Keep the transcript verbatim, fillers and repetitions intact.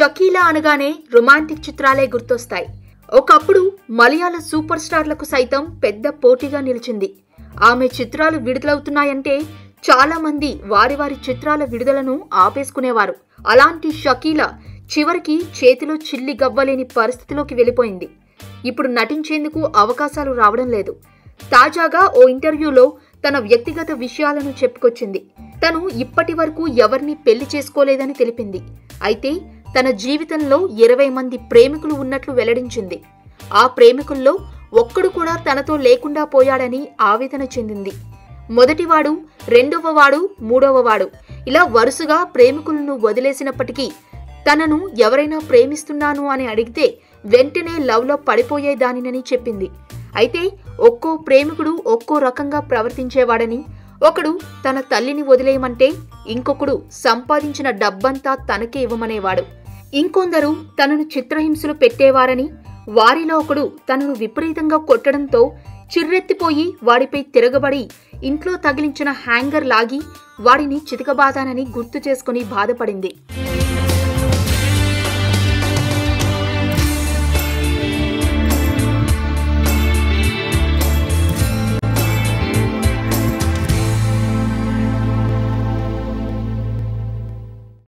షకీలా అనగానే రొమాంటిక్ చిత్రాలే గుర్తొస్తాయి. ఒకప్పుడు మలయాళ సూపర్ స్టార్లకు సైతం పెద్ద పోటీగా నిలిచింది. ఆమె చిత్రాలు విడుదలవుతున్నాయంటే చాలా మంది వారి వారి చిత్రాల విడుదలను ఆపేసుకునేవారు. అలాంటి షకీలా చివరికి చేతిలో చిల్లి గవ్వలేని పరిస్థితిలోకి వెళ్ళిపోయింది. ఇప్పుడు నటించేందుకు అవకాశాలు రావడం లేదు. తాజాగా ఓ ఇంటర్వ్యూలో తన వ్యక్తిగత విషయాలను చెప్పుకొచ్చింది. తను ఇప్పటి వరకు ఎవరిని పెళ్లి చేసుకోలేదని తెలిపింది. అయితే తన జీవితంలో ఇరవై మంది ప్రేమికులు ఉన్నట్లు వెల్లడించింది. ఆ ప్రేమికుల్లో ఒక్కడు కూడా తనతో లేకుండా పోయాడని ఆవేదన చెందింది. మొదటివాడు, రెండవవాడు, మూడవవాడు ఇలా వరుసగా ప్రేమికులను వదిలేసినప్పటికీ తనను ఎవరైనా ప్రేమిస్తున్నాను అని అడిగితే వెంటనే లవ్లో పడిపోయేదానినని చెప్పింది. అయితే ఒక్కో ప్రేమికుడు ఒక్కో రకంగా ప్రవర్తించేవాడని, ఒకడు తన తల్లిని వదిలేయమంటే ఇంకొకడు సంపాదించిన డబ్బంతా తనకే ఇవ్వమనేవాడు, ఇంకొందరు తనను చిత్రహింసలు పెట్టేవారని, వారిలో ఒకడు తనను విపరీతంగా కొట్టడంతో చిర్రెత్తిపోయి వాడిపై తిరగబడి ఇంట్లో తగిలించిన హ్యాంగర్ లాగి వాడిని చితకబాదానని గుర్తు చేసుకుని బాధపడింది.